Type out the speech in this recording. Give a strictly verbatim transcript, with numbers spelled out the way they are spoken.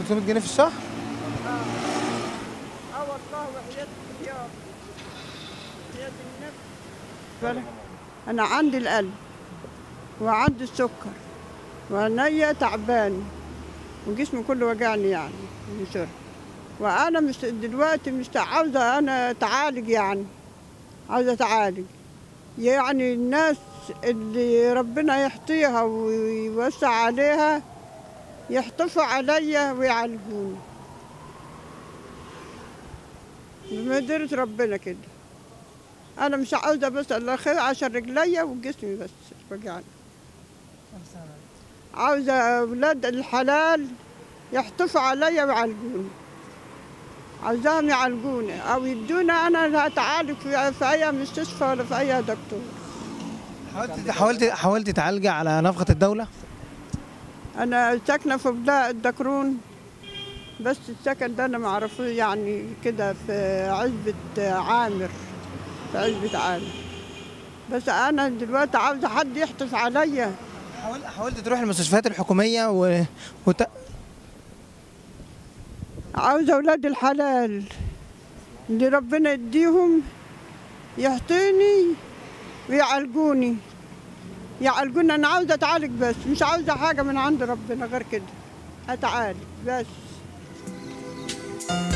ثلاثمية جنيه في الشهر؟ اه اه والله وحياة اليوم حياة النفس. انا عندي القلب وعندي السكر وعينيا تعبانه وجسمي كله وجعني يعني من شرب. وانا مش دلوقتي مش عاوزه انا اتعالج يعني عاوزه اتعالج يعني الناس اللي ربنا يحطيها ويوسع عليها يحطفوا عليا ويعالجوني بمقدرة ربنا كده. انا مش عاوزه بس الله خير عشان رجليا وجسمي بس وجعني. عاوزه اولاد الحلال يحطفوا عليا ويعالجوني. عاوزاهم يعالجوني او يدونا انا اللي هتعالج في في اي مستشفى ولا في اي دكتور. حاولت حاولت حاولت تعالجي على نفقة الدولة؟ انا ساكنه في بلاء الدكرون بس السكن ده انا معرفوش يعني كده في عزبة عامر في عزبة عامر. بس انا دلوقتي عاوزه حد يحطف عليا. حاول حاولت تروح المستشفيات الحكومية و... وت... عاوزه اولاد الحلال اللي ربنا يديهم يعطيني ويعالجوني يعالجوني. انا عاوزه اتعالج بس مش عاوزه حاجه من عند ربنا غير كده. اتعالج بس.